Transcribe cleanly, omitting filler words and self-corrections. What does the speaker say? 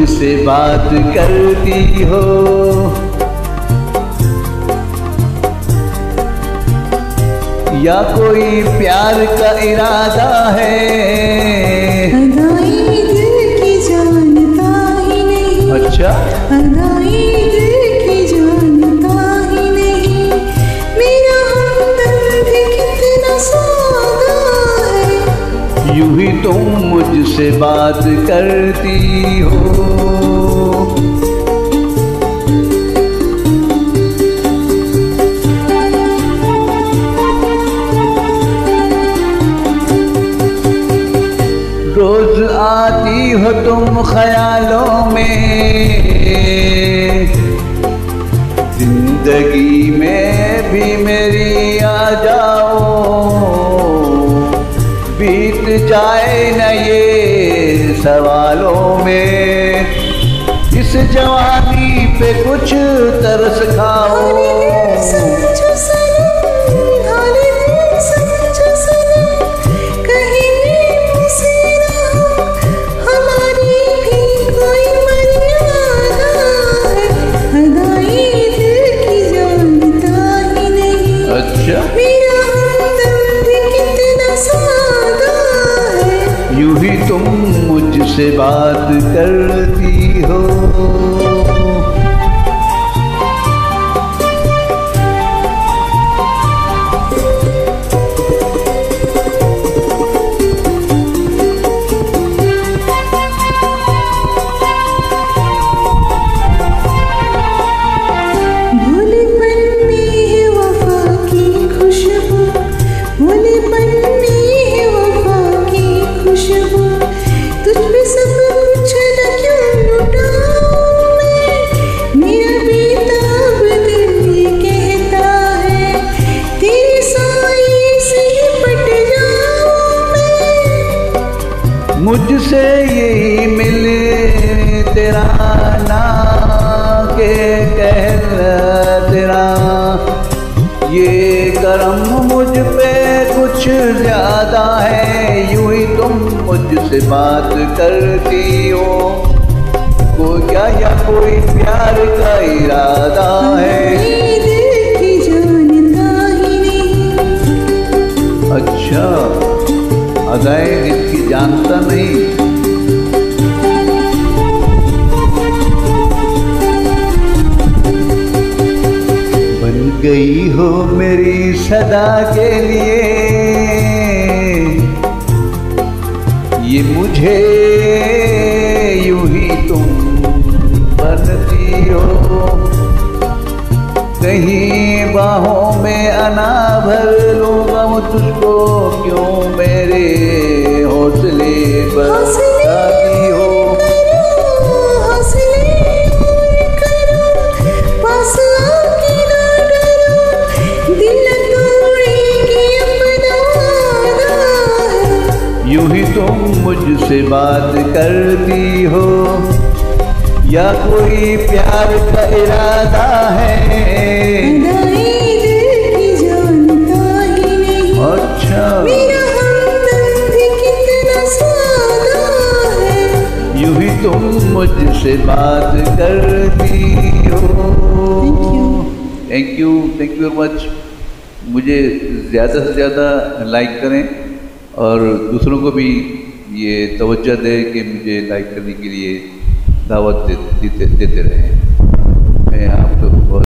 मुझसे बात करती हो, या कोई प्यार का इरादा है? अदाएं दिल की जानता ही नहीं। अच्छा, अदाएं दिल की जानता ही नहीं। मेरा हमदर्द कितना सादा है। यूं ही तुम मुझसे बात करती हो। रोज आती हो तुम ख्यालों में, जिंदगी में भी मेरी आ जाओ। बीत जाए न ये सवालों में, इस जवानी पे कुछ तरस खाओ। यूं ही तुम मुझसे बात करती हो। मुझसे यही मिले तेरा नाम के कहना तेरा, ये करम मुझ पे कुछ ज्यादा है। यूं ही तुम मुझसे बात करती हो, कोई क्या या कोई प्यार का इरादा है? अच्छा, अदाएं इसकी जानता नहीं। बन गई हो मेरी सदा के लिए, ये मुझे यूं ही तुम बनती हो। कहीं बाहों में अना भर लूंगा मैं तुझको, क्यों मेरे हौसले बताती हो। यूं ही तुम मुझसे बात करती हो, या कोई प्यार का इरादा है? अच्छा, यूं ही तुम मुझसे बात करती हो। Thank you very much. मुझे ज़्यादा से ज़्यादा लाइक करें और दूसरों को भी ये तवज्जो दें कि मुझे लाइक करने के लिए दावत देते रहें। मैं आपको बहुत